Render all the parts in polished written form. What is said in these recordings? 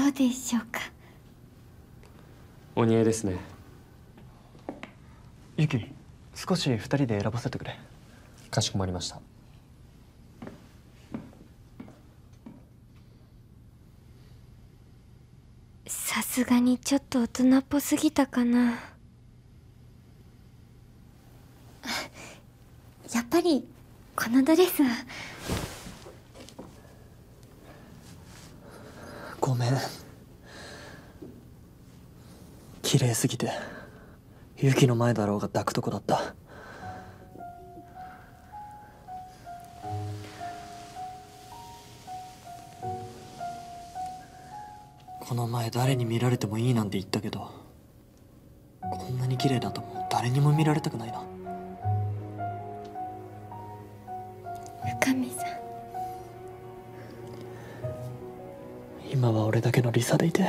どうでしょうか。 お似合いですね。 ユキ、少し2人で選ばせてくれ。 かしこまりました。 さすがにちょっと大人っぽすぎたかな。やっぱりこのドレスは。 ごめん、綺麗すぎてユキの前だろうが抱くとこだった。この前誰に見られてもいいなんて言ったけど、こんなに綺麗だともう誰にも見られたくないな。 深見さん、 今は俺だけのリサでいて。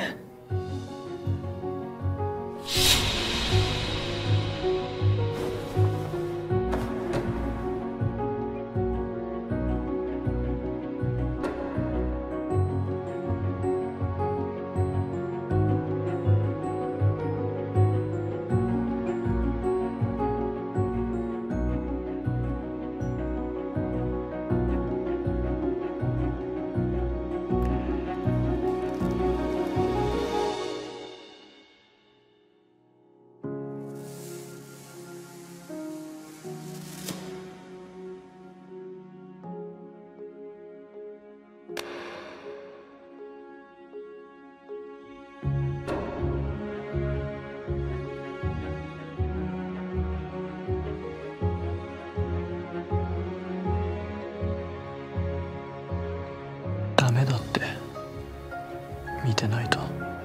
ダメだって、見てないと。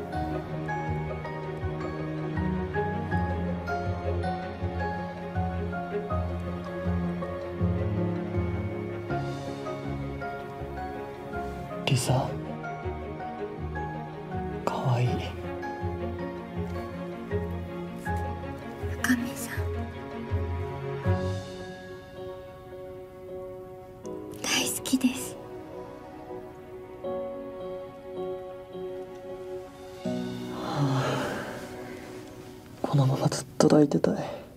リサ、かわいい。 深見さん、大好きです。 このままずっと抱いてたい。